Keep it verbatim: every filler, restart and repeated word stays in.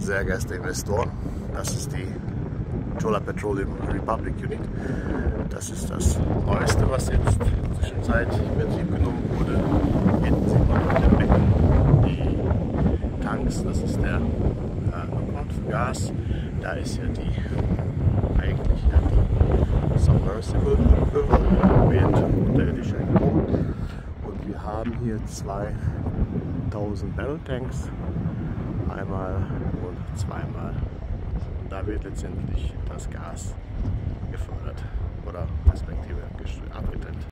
sehr geehrte Investoren, das ist die Chola Petroleum Republic Unit. Das ist das Neueste, was jetzt zwischenzeitlich in Betrieb genommen wurde. Hinten sieht man auf dem Becken die Tanks, das ist der äh, Lookout für Gas. Da ist ja die eigentlich ja die Submersible Wind, unterirdische Boot. Und wir haben hier zweitausend Barrel Tanks, einmal und zweimal. Und da wird letztendlich das Gas gefördert oder respektive abgetrennt.